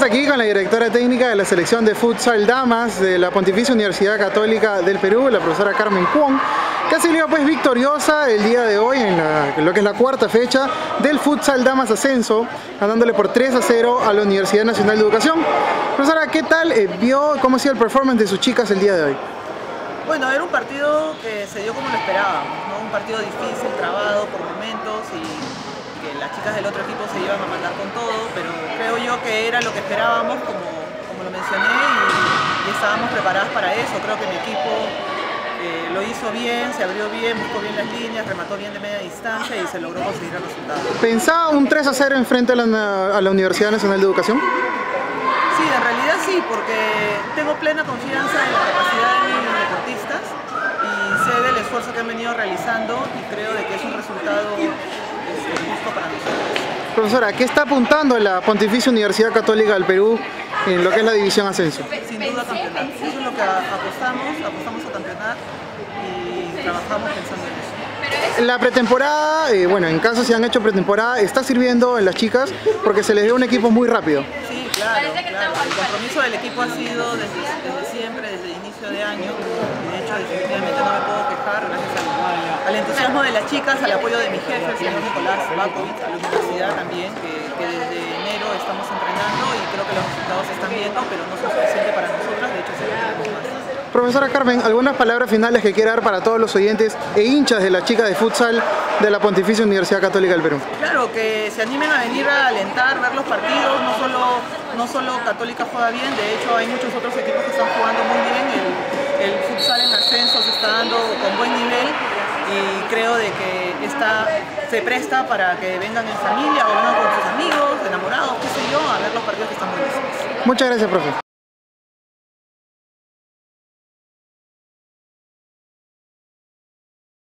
Aquí con la directora técnica de la selección de futsal damas de la Pontificia Universidad Católica del Perú, la profesora Carmen Cuong, que ha salido pues victoriosa el día de hoy en lo que es la cuarta fecha del futsal damas ascenso, ganándole por 3-0 a la Universidad Nacional de Educación. Profesora, ¿qué tal vio cómo ha sido el performance de sus chicas el día de hoy? Bueno, era un partido que se dio como lo esperábamos, ¿no? Un partido difícil, trabado por momentos y que las chicas del otro equipo se iban a mandar con todo, pero creo yo que era lo que esperábamos, como lo mencioné, y estábamos preparadas para eso. Creo que mi equipo lo hizo bien, se abrió bien, buscó bien las líneas, remató bien de media distancia y se logró conseguir el resultado. ¿Pensaba un 3-0 en frente a la Universidad Nacional de Educación? Sí, en realidad sí, porque tengo plena confianza en la capacidad de mis deportistas y sé del esfuerzo que han venido realizando y creo de que es un resultado justo para nosotros. Profesora, ¿qué está apuntando la Pontificia Universidad Católica del Perú en lo que es la división ascenso? Sin duda campeonar, eso es lo que apostamos a campeonar y trabajamos pensando en eso. La pretemporada, bueno, en caso se han hecho pretemporada, está sirviendo en las chicas porque se les dio un equipo muy rápido. Sí, claro. El compromiso del equipo ha sido desde siempre, desde el inicio de año. Y de hecho, definitivamente no me puedo quejar gracias al entusiasmo de las chicas, al apoyo de mi jefe, el señor Nicolás Bakovic, a la universidad también, que desde enero estamos entrenando y creo que los resultados se están viendo, pero no son suficientes para nosotras, de hecho, se queremos más. Profesora Carmen, ¿algunas palabras finales que quiera dar para todos los oyentes e hinchas de las chicas de futsal de la Pontificia Universidad Católica del Perú? Claro, que se animen a venir a alentar, ver los partidos, no solo Católica juega bien, de hecho hay muchos otros equipos que están jugando muy bien, el futsal en ascenso se está dando con buen nivel y creo de que se presta para que vengan en familia o vengan con sus amigos, enamorados, qué sé yo, a ver los partidos que están buenísimos. Muchas gracias, profe.